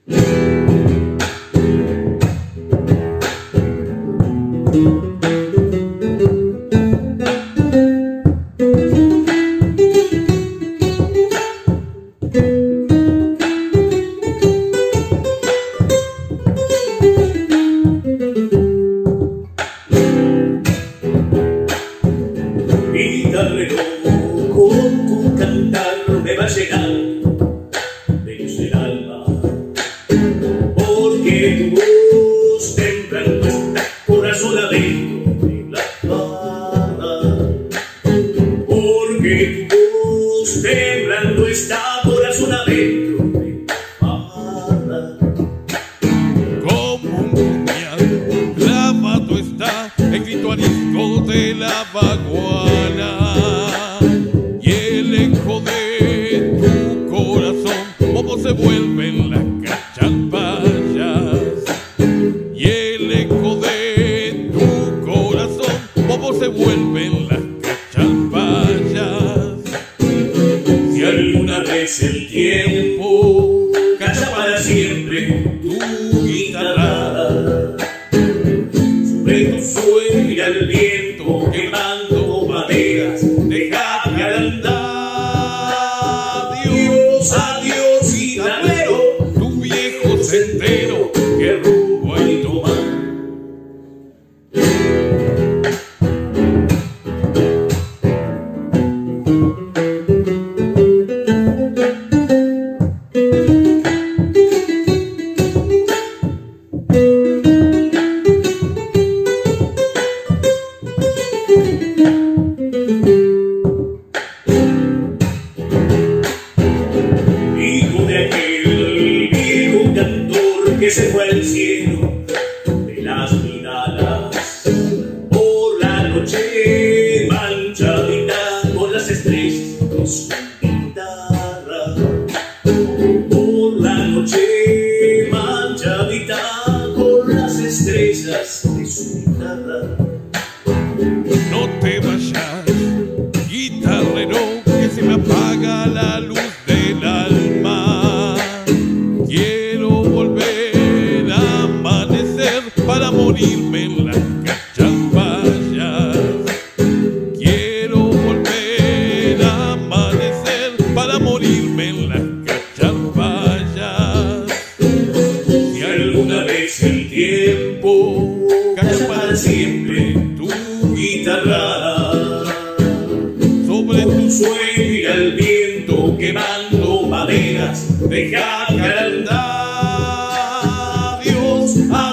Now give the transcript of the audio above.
Guitarrero, con tu cantar me va a llenar de luz el alma, porque tu voz temblando está corazón adentro de la barra, porque tu voz temblando está corazón adentro de la barra. Como un puñal clavado está el grito arisco de la vaguana y el eco de tu corazón, como se vuelven las cachalpayas. Y el eco de tu corazón, como se vuelven las cachalpayas. Si alguna vez el tiempo calla para siempre tu guitarra, sobre tu sueño irá el viento quemando maderas, deja que andar. Adiós, adiós, guitarrero, Tu viejo sendero, qué rumbo hay tomar. Hijo de aquel viejo cantor que se fue al cielo de las miradas, por la noche manchadita con las estrellas de su guitarra, por la noche manchadita con las estrellas de su guitarra. no te vayas, guitarrero, que se me apaga la luz del alma. Quiero volver a amanecer para morirme en las cachalpayas. Quiero volver a amanecer para morirme en las cachalpayas. Si alguna vez el tiempo calla para siempre tu guitarra, sobre tu sueño irá el viento quemando maderas, deja que andar. Adiós,